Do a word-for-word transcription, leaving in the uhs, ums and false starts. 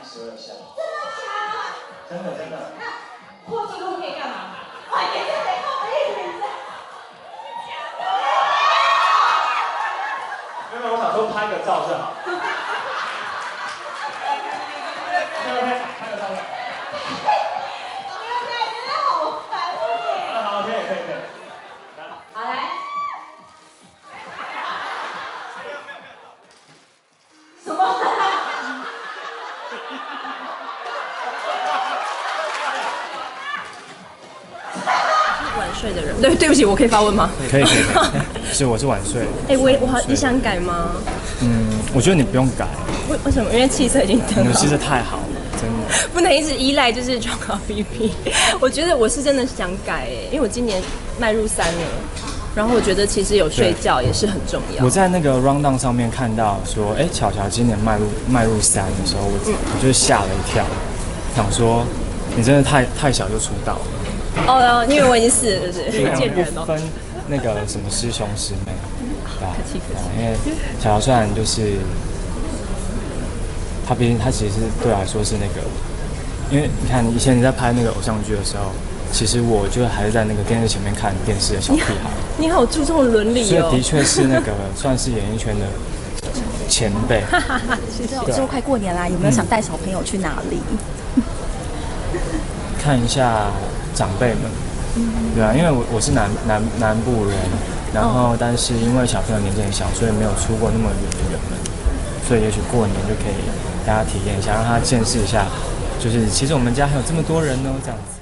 十二项。真的真的。 破纪录可以干嘛？快点，再来后面一点。 没有，我想说拍个照就好。OK OK， 拍个照就好。 真的好烦耶！ 好，可以可以可以。 好来。什么？ 晚睡的人，对，对不起，我可以发问吗？ 可以可以可以，是我是晚睡。 哎、欸，我我好，你想改吗？ 嗯，我觉得你不用改。 为为什么？因为气色已经很好。 你的气色太好了，真的。 不能一直依赖就是创考 B P。我觉得我是真的想改哎，因为我今年迈入三了，然后我觉得其实有睡觉也是很重要。 我在那个 rundown 上面看到说，哎、欸，巧巧今年迈入迈入三的时候，我、嗯、我就吓了一跳，想说你真的太太小就出道了。 哦，因为我已经四了，是不是？ 见人哦。分那个什么师兄师妹，对吧？客气客气。因为巧巧虽然就是他，毕竟他其实对我来说是那个，因为你看以前你在拍那个偶像剧的时候，其实我就还是在那个电视前面看电视的小屁孩。 你好注重伦理哦。 所以的确是那个算是演艺圈的前辈。 之后快过年啦，有没有想带小朋友去哪里？ 看一下长辈们，对啊，因为我我是南南南部人，然后但是因为小朋友年纪很小，所以没有出过那么远的远门，所以也许过年就可以大家体验一下，让他见识一下，就是其实我们家还有这么多人呢，这样子。